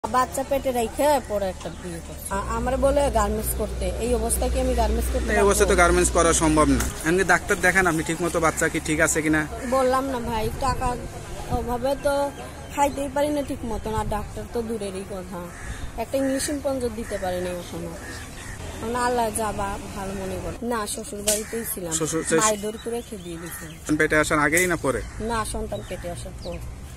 বাচ্চা পেটে রেখে পরে একটা বিয়ে করছে। আমার বলে গার্মেন্টস করতে, এই অবস্থায় কি আমি গার্মেন্টস করতে? এই অবস্থায় তো গার্মেন্টস করা সম্ভব না। এমনি ডাক্তার দেখান আপনি ঠিকমতো, বাচ্চা কি ঠিক আছে কিনা? বললাম না ভাই, টাকার অভাবে তো খাইতেই পারি না ঠিক মতন, আর ডাক্তার তো দূরেরই কথা, একটা ইঞ্জেকশন পর্যন্ত দিতে পারি না এখনো। আল্লাহ যাবা ভালো মনে করে। না, শ্বশুর বাড়িতেই ছিলাম, মায়ের দৌড় করে রেখে দিয়ে দিয়েছি। পেটে আসার আগেই না পরে? না, সন্তান পেটে আসার পর।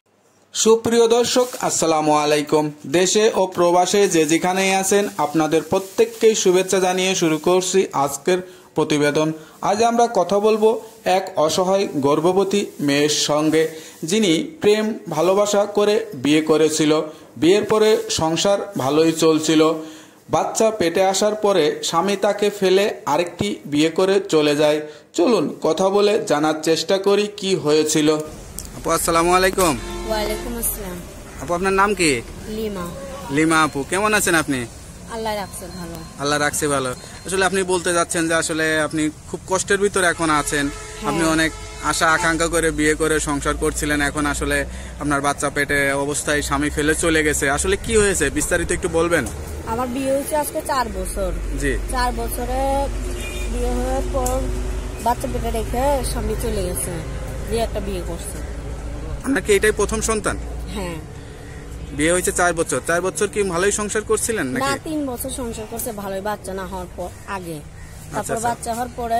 সুপ্রিয় দর্শক, আসসালামু আলাইকুম। দেশে ও প্রবাসে যে যেখানেই আছেন আপনাদের প্রত্যেককেই শুভেচ্ছা জানিয়ে শুরু করছি আজকের প্রতিবেদন। আজ আমরা কথা বলবো এক অসহায় গর্ভবতী মেয়ের সঙ্গে, যিনি প্রেম ভালোবাসা করে বিয়ে করেছিল। বিয়ের পরে সংসার ভালোই চলছিল। বাচ্চা পেটে আসার পরে স্বামী তাকে ফেলে আরেকটি বিয়ে করে চলে যায়। চলুন কথা বলে জানার চেষ্টা করি কি হয়েছিল। আপু আসসালামু আলাইকুম। ওয়ালাইকুম আসসালাম। আপু আপনার নাম কি? লিমা। লিমা আপু, কেমন আছেন আপনি? আল্লাহ রাখছে ভালো। আল্লাহ রাখছে ভালো। আসলে আপনি বলতে যাচ্ছেন যে আসলে আপনি খুব কষ্টের ভিতরে এখন আছেন। আপনি অনেক আশা আকাঙ্ক্ষা করে বিয়ে করে সংসার করছিলেন, এখন আসলে আপনার বাচ্চা পেটে অবস্থায় স্বামী ফেলে চলে গেছে। আসলে কি হয়েছে বিস্তারিত একটু বলবেন? আমার বিয়ে হয়েছে আজকে 4 বছর। জি। 4 বছরে বিয়ে হওয়ার পর বাচ্চা পেটে রেখে স্বামী চলে গেছে, দিয়ে একটা বিয়ে করছে। আপনার কি এটাই প্রথম সন্তান? হ্যাঁ। বিয়ে হয়েছে 4 বছর। 4 বছর কি ভালোই সংসার করছিলেন না, নাকি? 3 বছর সংসার করছে ভালোই, বাচ্চা না হওয়ার পর আগে। তারপর বাচ্চা হওয়ার পরে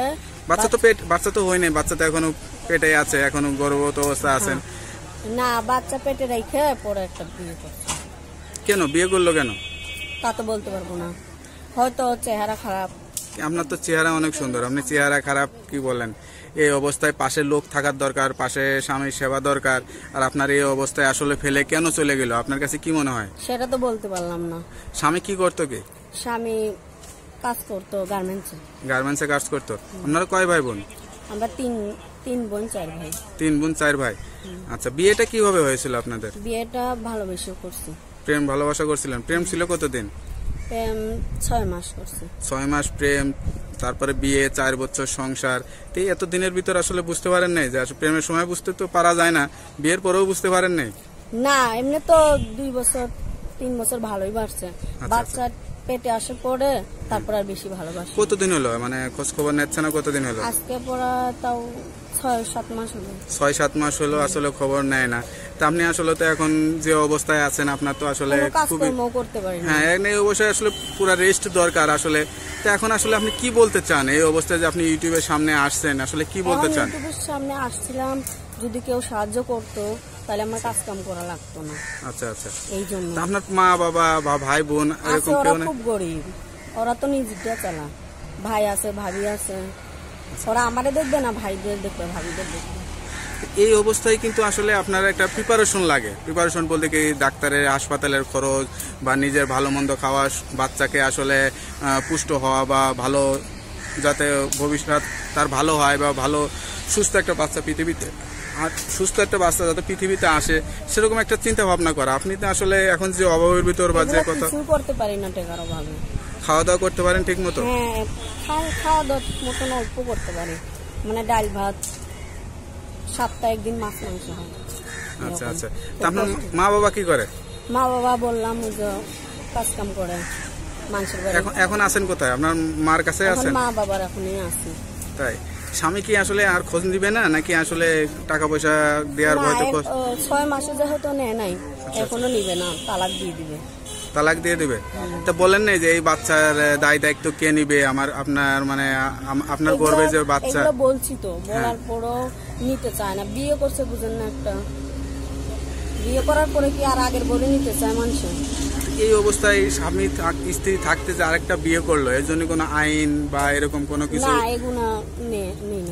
বাচ্চা তো হয়নি, বাচ্চা তো এখনো পেটে আছে, এখনো গর্ভবতী অবস্থা আছেন। না, বাচ্চা পেটে রেখে পরে একটা বিয়ে করছে। কেন বিয়ে করলো কেন? তা তো বলতে পারবো না, হয়তো চেহারা খারাপ। আপনার তো চেহারা অনেক সুন্দর, আপনি চেহারা খারাপ কি বলেন? এই অবস্থায় পাশে লোক থাকার দরকার, পাশে স্বামীর সেবা দরকার, আর আপনার এই অবস্থায় আসলে ফেলে কেন চলে গেল আপনার কাছে কি মনে হয়? সেটা তো বলতে পারলাম না। স্বামী কি করতো? কি স্বামী কাজ করতো গার্মেন্টসে। গার্মেন্টসে কাজ করতো। আপনারা কয় ভাই বোন? আমরা তিন বোন 4 ভাই। 3 বোন 4 ভাই। আচ্ছা, বিয়েটা কিভাবে হয়েছিল আপনাদের? বিয়েটা ভালোবেসে করছি। প্রেম ভালোবাসা করছিলেন? প্রেম ছিল কতদিন? প্রেম 6 মাস করছি। 6 মাস প্রেম, তারপরে বিয়ে, 4 বছর সংসার। তো এত দিনের ভিতর আসলে বুঝতে পারেন নাই যে আসলে প্রেমের সময় বুঝতে তো পারা যায় না, বিয়ের পরেও বুঝতে পারেন নাই? না, এমনি তো 2 বছর 3 বছর ভালোই বাড়ছে। বাচ্চা পেটে আসার পরে তারপর আর বেশি ভালোবাসে। কতদিন হলো মানে খোঁজ খবর নিচ্ছে না? কতদিন হলো? আজকে পড়া তাও 6-7 মাস হলো। 6-7 মাস হলো আসলে খবর নেয় না। তা আপনি আসলে তো এখন যে অবস্থায় আছেন, আপনার তো আসলে খুবই করতে পারি না। হ্যাঁ, এই অবস্থায় আসলে পুরো রেস্ট দরকার আসলে। তো এখন আসলে আপনি কি বলতে চান এই অবস্থায় যে আপনি ইউটিউবের সামনে আসছেন, আসলে কি বলতে চান? ইউটিউবের সামনে আসছিলাম, যদি কেউ সাহায্য করতো তাহলে আমার কাজ কাম করা লাগতো না। আচ্ছা আচ্ছা, এই জন্য। আপনার মা বাবা বা ভাই বোন এরকম কেউ নেই? খুব গরিব, ওরা তো নিজেরা চালা। ভাই আছে, ভাবি আছে, ওরা আমাদের দেখবে না, ভাইদের দেখবে, ভাবিদের দেখবে। এই অবস্থায় কিন্তু আসলে আপনার একটা প্রিপারেশন লাগে। প্রিপারেশন বলতে কি, ডাক্তারের হাসপাতালের খরচ বা নিজের ভালো মন্দ খাওয়া, বাচ্চাকে আসলে পুষ্ট হওয়া বা ভালো যাতে ভবিষ্যৎ তার ভালো হয় বা ভালো সুস্থ একটা বাচ্চা পৃথিবীতে, আর সুস্থ একটা বাচ্চা যাতে পৃথিবীতে আসে সেরকম একটা চিন্তা ভাবনা করা। আপনি তো আসলে এখন যে অভাবের ভিতর বা যে কথা, কিছু করতে পারি না টাকার অভাবে। খাওয়া দাওয়া করতে পারেন ঠিক মতো? হ্যাঁ, খাওয়া দাওয়া ঠিক মতন অল্প করতে পারি, মানে ডাল ভাত, সপ্তাহে একদিন মাছ মাংস হয়। আচ্ছা আচ্ছা। তা আপনার মা বাবা কি করে? মা বাবা বললাম যে কাজ কাম করে মানুষের বাড়ি। এখন আছেন কোথায়? আপনার মার কাছে আছেন? মা বাবার এখনই আছে। তাই? স্বামী কি আসলে আর খোঁজ দিবে না, নাকি আসলে টাকা পয়সা দেওয়ার ভয়তে? 6 মাসে যেহেতু নেয় নাই, এখনো নিবে না, তালাক দিয়ে দিবে। তালাক দিয়ে দিবে? তা বলেন নাই যে এই বাচ্চার দায় দায়িত্ব কে নিবে? আপনার মানে আপনার গর্ভে যে বাচ্চা। বলছি তো, বলার পরও নিতে চায় না। বিয়ে করছে বুঝেন না, একটা বিয়ে করার পরে কি আর আগের বলে নিতে চায় মানুষ? এই অবস্থায় স্বামী স্ত্রী থাকতে যে আরেকটা বিয়ে করলো, এর জন্য কোনো আইন বা এরকম কোনো কিছু? না, এগুলা নেই।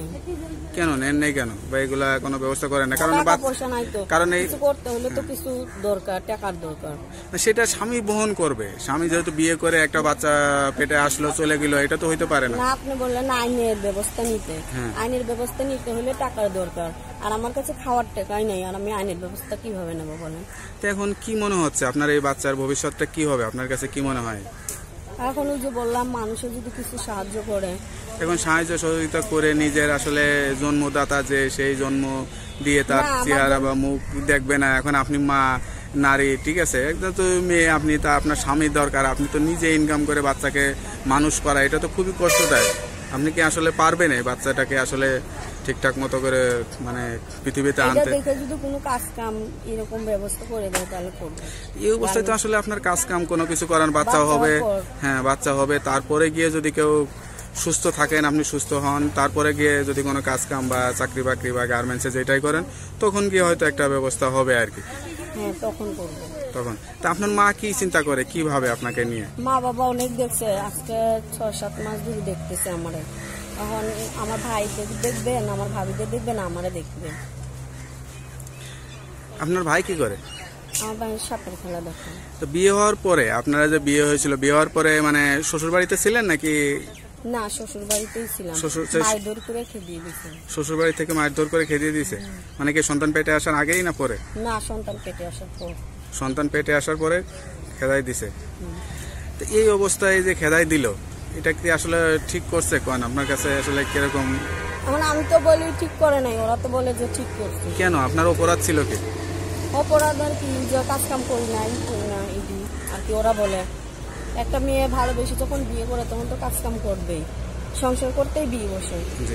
কেন নেন নাই কেন? বা এগুলা কোনো ব্যবস্থা করেন না? কারণ কিছু করতে হলে তো কিছু দরকার, টাকার দরকার। সেটা স্বামী বহন করবে। স্বামী যেহেতু বিয়ে করে একটা বাচ্চা পেটে আসলো, চলে গেল, এটা তো হইতে পারে না। আপনি বললেন আইনের ব্যবস্থা নিতে। আইনের ব্যবস্থা নিতে হলে টাকার দরকার, আর আমার কাছে খাওয়ার টাকাই নাই, আর আমি আইনের ব্যবস্থা কিভাবে নেবো বলেন? তো এখন কি মনে হচ্ছে আপনার এই বাচ্চার ভবিষ্যৎটা কি হবে? আপনার কাছে কি মনে হয়? এখন ওই যে বললাম, মানুষের যদি কিছু সাহায্য করে, এখন সাহায্য সহযোগিতা করে নিজের আসলে জন্মদাতা যে সেই জন্ম দিয়ে তার চেহারা বা মুখ দেখবে না। এখন আপনি মা, নারী, ঠিক আছে, একদম তো মেয়ে, আপনি তা আপনার স্বামীর দরকার, আপনি তো নিজে ইনকাম করে বাচ্চাকে মানুষ করা, এটা তো খুবই কষ্টদায়ক। আপনি কি আসলে পারবেন এই বাচ্চাটাকে আসলে ঠিকঠাক মতো করে মানে পৃথিবীতে এটা আনতে? দেখে যদি কোনো কাজ কাম এরকম ব্যবস্থা করে দেয় তাহলে করবো। এই অবস্থায় তো আসলে আপনার কাজ কাম কোনো কিছু করার, বাচ্চা হবে, হ্যাঁ বাচ্চা হবে, তারপরে গিয়ে যদি কেউ সুস্থ থাকেন, আপনি সুস্থ হন, তারপরে গিয়ে যদি কোনো কাজ কাম বা চাকরি বাকরি বা গার্মেন্টসে যেটাই করেন, তখন গিয়ে হয়তো একটা ব্যবস্থা হবে আর কি। হ্যাঁ তখন করবো। তখন তা আপনার মা কি চিন্তা করে, কিভাবে আপনাকে নিয়ে? মা বাবা অনেক দেখছে, আজকে 6-7 মাস ধরে দেখতেছে আমারে। এখন আমার ভাই দেখবেন, আমার ভাবিদের দেখবেন, আমারে দেখবেন। আপনার ভাই কি করে? আমার ভাই সাপের খেলা দেখে। তো বিয়ে হওয়ার পরে, আপনারা যে বিয়ে হয়েছিল, বিয়ে হওয়ার পরে মানে শ্বশুর বাড়িতে ছিলেন নাকি? না, শ্বশুর বাড়িতেই ছিলাম। শ্বশুর মাইদর করে খেয়ে দিয়েছে। শ্বশুর বাড়ি থেকে মায়ের দৌড় করে খেয়ে দিয়েছে? মানে কি সন্তান পেটে আসার আগেই না পরে? না, সন্তান পেটে আসার পর। সন্তান পেটে আসার পরে খেদাই দিছে। তো এই অবস্থায় যে খেদাই দিল, এটা কি আসলে ঠিক করছে? কোন আপনার কাছে আসলে কিরকম? এখন আমি তো বলি ঠিক করে নাই, ওরা তো বলে যে ঠিক করছে। কেন, আপনার অপরাধ ছিল কি? অপরাধ আর কি, যে কাজ কাম করি নাই ইডি আর কি। ওরা বলে একটা মেয়ে ভালোবেসে যখন বিয়ে করে তখন তো কাজ কাম করবেই, সংসার করতেই বিয়ে বসে। জি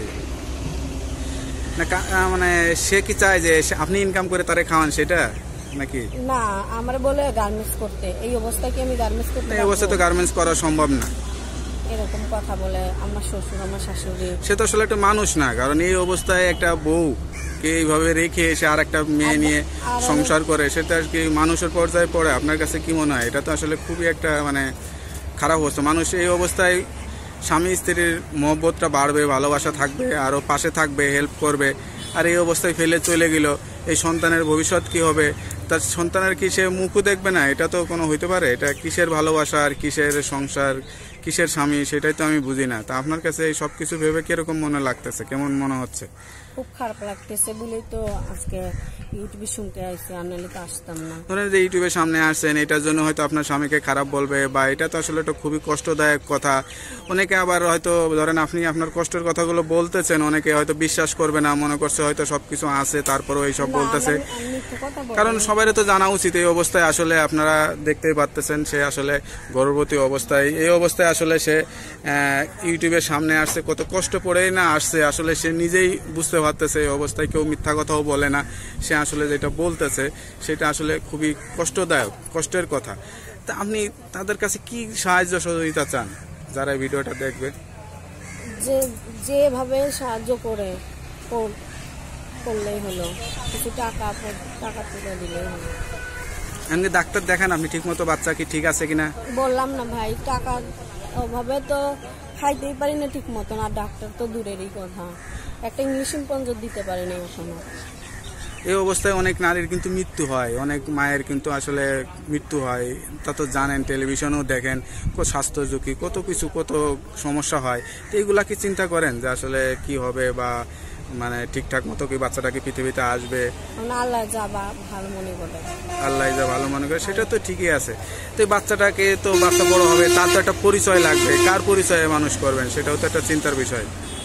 না, মানে সে কি চায় যে আপনি ইনকাম করে তারে খাওয়ান, সেটা নাকি? না, আমার বলে গার্মেন্টস করতে। এই অবস্থায় কি আমি গার্মেন্টস করতে এই অবস্থায় তো গার্মেন্টস করা সম্ভব না। এরকম কথা বলে আমার শ্বশুর, আমার শাশুড়ি। সে তো আসলে একটা মানুষ না, কারণ এই অবস্থায় একটা বউ কে এইভাবে রেখে এসে আর একটা মেয়ে নিয়ে সংসার করে, সেটা আর কি মানুষের পর্যায়ে পড়ে। আপনার কাছে কি মনে হয়? এটা তো আসলে খুবই একটা মানে খারাপ অবস্থা। মানুষ এই অবস্থায় স্বামী স্ত্রীর মহব্বতটা বাড়বে, ভালোবাসা থাকবে, আরও পাশে থাকবে, হেল্প করবে, আর এই অবস্থায় ফেলে চলে গেল। এই সন্তানের ভবিষ্যৎ কি হবে? তার সন্তানের কি সে মুখও দেখবে না? এটা তো কোনো হইতে পারে? এটা কিসের ভালোবাসা আর কিসের সংসার, কিসের স্বামী, সেটাই তো আমি বুঝি না। তা আপনার কাছে এই সব কিছু ভেবে কিরকম মনে লাগতেছে, কেমন মনে হচ্ছে? খুব খারাপ লাগতেছে বলেই তো আজকে ইউটিউবে শুনতে আসছি, আর নাহলে তো আসতাম না। ধরেন যে ইউটিউবের সামনে আসছেন, এটার জন্য হয়তো আপনার স্বামীকে খারাপ বলবে, বা এটা তো আসলে একটা খুবই কষ্টদায়ক কথা। অনেকে আবার হয়তো ধরেন আপনি আপনার কষ্টের কথাগুলো বলতেছেন, অনেকে হয়তো বিশ্বাস করবে না, মনে করছে হয়তো সবকিছু আছে তারপরেও এইসব বলতেছে। কারণ সবারই তো জানা উচিত এই অবস্থায় আসলে আপনারা দেখতেই পারতেছেন সে আসলে গর্ভবতী অবস্থায়, এই অবস্থায় আসলে সে ইউটিউবের সামনে আসছে, কত কষ্ট পড়েই না আসছে, আসলে সে নিজেই বুঝতে পারতেছে এই অবস্থায় কেউ মিথ্যা কথাও বলে না। সে আসলে যেটা বলতেছে সেটা আসলে খুবই কষ্টদায়ক, কষ্টের কথা। তা আপনি তাদের কাছে কি সাহায্য সহযোগিতা চান যারা এই ভিডিওটা দেখবে? যেভাবে সাহায্য করলেই হলো, কিছু টাকা তুলে দিলেই হলো। এমনি ডাক্তার দেখান আপনি ঠিক মতো, বাচ্চা কি ঠিক আছে কিনা? বললাম না ভাই, টাকার অভাবে তো খাইতেই পারি না ঠিক মতন, আর ডাক্তার তো দূরেরই কথা। একটা ইঞ্জেকশন পর্যন্ত দিতে পারি না এখনো। এই অবস্থায় অনেক নারীর কিন্তু মৃত্যু হয়, অনেক মায়ের কিন্তু আসলে মৃত্যু হয়। তা তো জানেন, টেলিভিশনেও দেখেন, স্বাস্থ্য ঝুঁকি, কত কিছু, কত সমস্যা হয়। তো এইগুলা কি চিন্তা করেন যে আসলে কি হবে, বা মানে ঠিকঠাক মতো কি বাচ্চাটা কি পৃথিবীতে আসবে? আল্লাহ যা ভালো মনে করে, আল্লাহ যা ভালো মনে করে সেটা তো ঠিকই আছে। তো এই বাচ্চাটাকে তো বাচ্চা বড় হবে, তার তো একটা পরিচয় লাগবে, কার পরিচয়ে মানুষ করবেন সেটাও তো একটা চিন্তার বিষয়।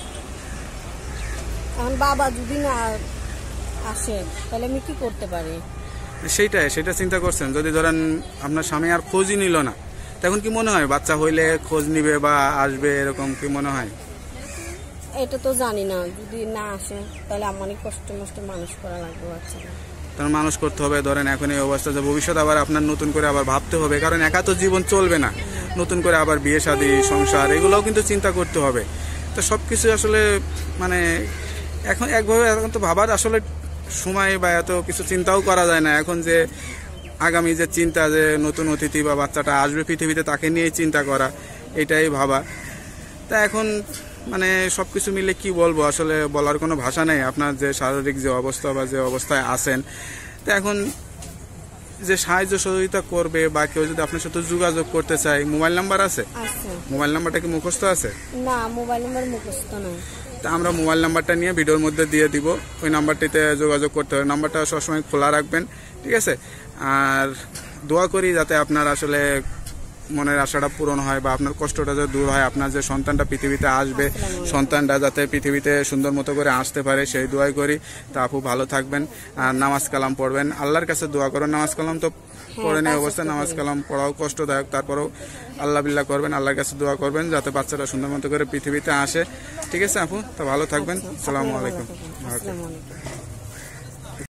এখন বাবা যদি না আসে তাহলে আমি কি করতে পারি? সেটা চিন্তা করছেন? যদি ধরেন আপনার স্বামী আর খোঁজই নিল না, তখন কি মনে হয় বাচ্চা হইলে খোঁজ নিবে বা আসবে, এরকম কি মনে হয়? এটা তো জানি না, যদি না আসে তাহলে আমার অনেক কষ্ট মানুষ করা লাগবে বাচ্চারা। তার মানুষ করতে হবে। ধরেন এখন এই অবস্থা, যে ভবিষ্যৎ আবার আপনার নতুন করে আবার ভাবতে হবে, কারণ একা তো জীবন চলবে না, নতুন করে আবার বিয়ে শাদী, সংসার, এগুলোও কিন্তু চিন্তা করতে হবে। তো সবকিছু আসলে মানে এখন একভাবে এখন তো ভাবার আসলে সময় বা এত কিছু চিন্তাও করা যায় না। এখন যে আগামী যে চিন্তা, যে নতুন অতিথি বা বাচ্চাটা আসবে পৃথিবীতে, তাকে নিয়েই চিন্তা করা, এটাই ভাবা। তা এখন মানে সবকিছু মিলে কি বলবো, আসলে বলার কোনো ভাষা নেই। আপনার যে শারীরিক যে অবস্থা বা যে অবস্থায় আছেন, তো এখন যে সাহায্য সহযোগিতা করবে বা কেউ যদি আপনার সাথে যোগাযোগ করতে চায়, মোবাইল নাম্বার আছে? মোবাইল নাম্বারটা কি মুখস্থ আছে? না, মোবাইল নাম্বার মুখস্থ নয়। তা আমরা মোবাইল নাম্বারটা নিয়ে ভিডিওর মধ্যে দিয়ে দিব, ওই নাম্বারটিতে যোগাযোগ করতে হবে। নাম্বারটা সবসময় খোলা রাখবেন, ঠিক আছে? আর দোয়া করি যাতে আপনার আসলে মনের আশাটা পূরণ হয় বা আপনার কষ্টটা যে দূর হয়, আপনার যে সন্তানটা পৃথিবীতে আসবে সন্তানটা যাতে পৃথিবীতে সুন্দর মতো করে আসতে পারে সেই দোয়াই করি। তা আপু ভালো থাকবেন, আর নামাজ কালাম পড়বেন, আল্লাহর কাছে দোয়া করেন। নামাজ কালাম তো পড়েন এই অবস্থায়, নামাজ কালাম পড়াও কষ্টদায়ক, তারপরেও আল্লাহ বিল্লাহ করবেন, আল্লাহর কাছে দোয়া করবেন যাতে বাচ্চাটা সুন্দর মতো করে পৃথিবীতে আসে। ঠিক আছে আপু, তো ভালো থাকবেন। আসসালামু আলাইকুম। আসসালামু আলাইকুম।